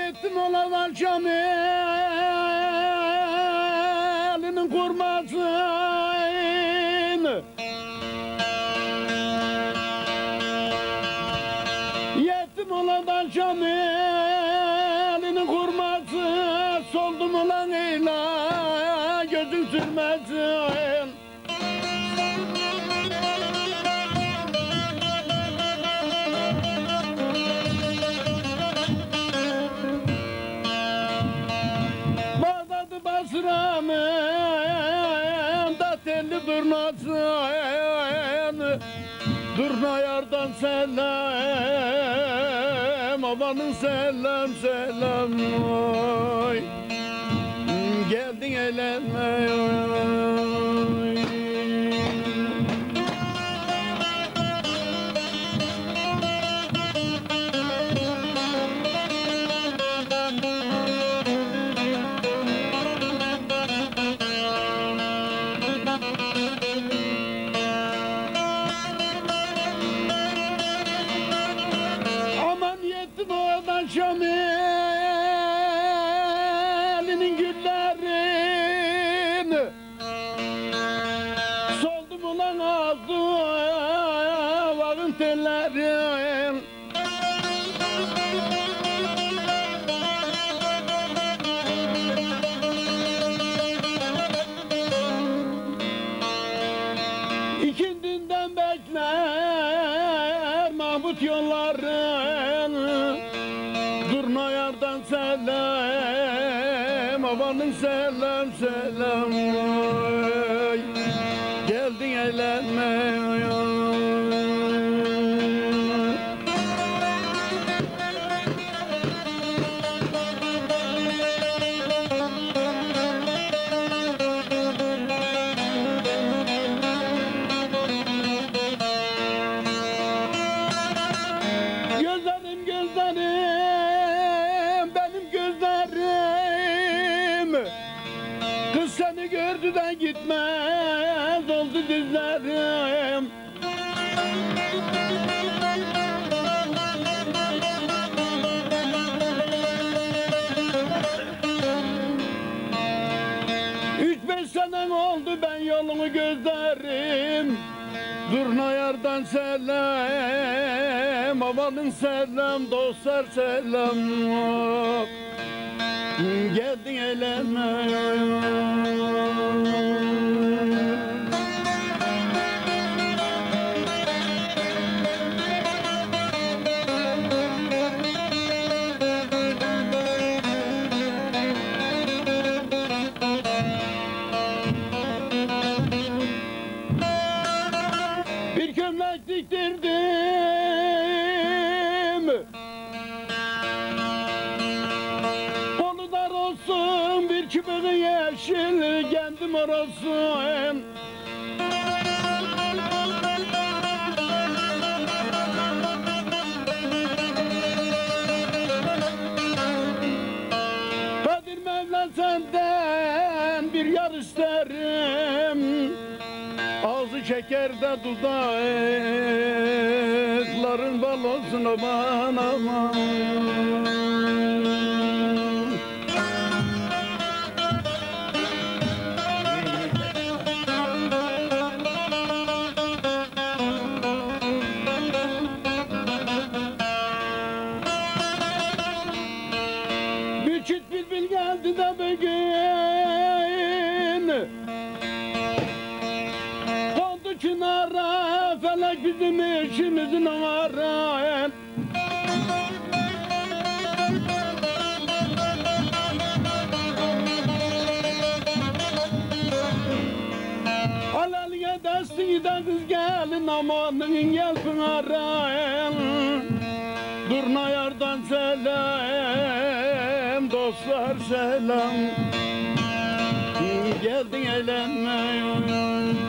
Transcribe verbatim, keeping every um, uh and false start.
Yetim olan akşam elinin kurmasın. Yetim olan akşam elinin kurmasın. Soldum olan eyla gözün sürmesin. Basramın da telli durnasın. Durna yardan selam, amanın selam selam. Oy. Geldin eğlenme. Akşam elinin güllerin soldum ulan ağzı varın tellerin. İkindinden bekler Mahmut yolların. Durna yardan selam, amanın selam selam. Oy. Geldin eğlenme. Gözlerim gözlerim benim gözlerim, kız seni gördü de gitmez oldu dizlerim. Üç beş sene oldu ben yolunu gözlerim. Durna yardan selam, amanın selam, dostlar selam. Geldin eğlenme. Bir gömlek diktirdim, kolu dar olsun, bir çubuğu yeşil, kendim orasın. Kadir Mevla senden bir yar isterim, ağzı şekerde dudakların bal olsun aman aman. Bir çift bülbül geldi de bugün kondu çınara, felek bizim işimizin ağrı. Alaliye destini de kız gelin, amanın gel pınarın. Durna yardan selam, dostlar selam. Geldin eğlenme.